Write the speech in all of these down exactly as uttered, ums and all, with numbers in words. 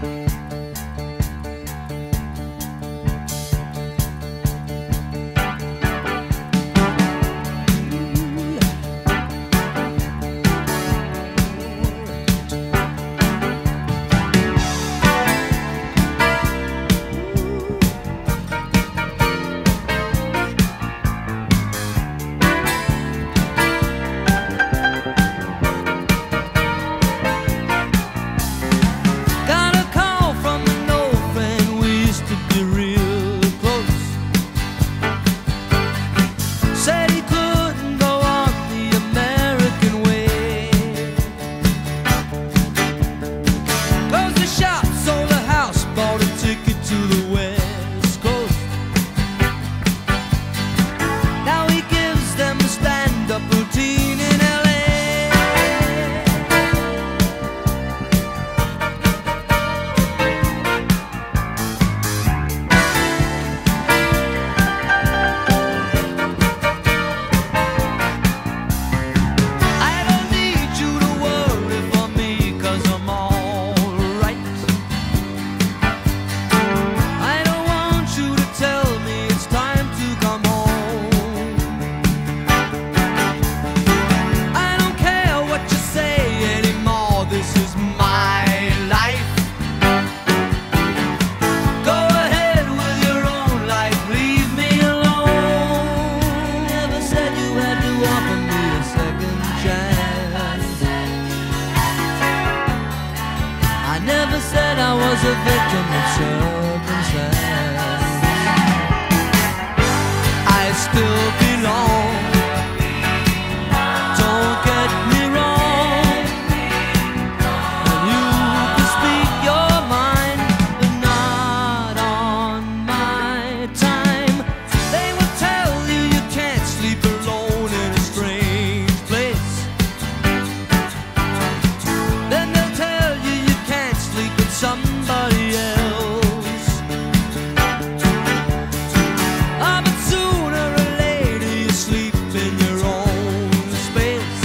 Never said I was a victim of circumstance. I still belong. Don't get me wrong. And you can speak your mind, but not on my time. They will tell you you can't sleep alone in a strange place. Then they'll tell you you can't sleep with somebody else. Ah, but sooner or later you sleep in your own space.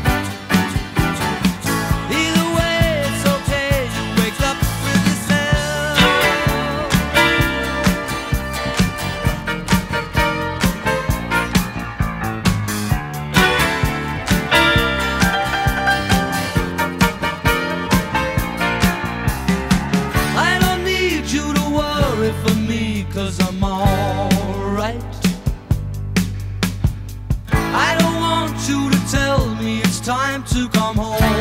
Either way, it's okay, you wake up with yourself. I don't need you to worry for me, 'cause I'm alright. I don't want you to tell me it's time to come home.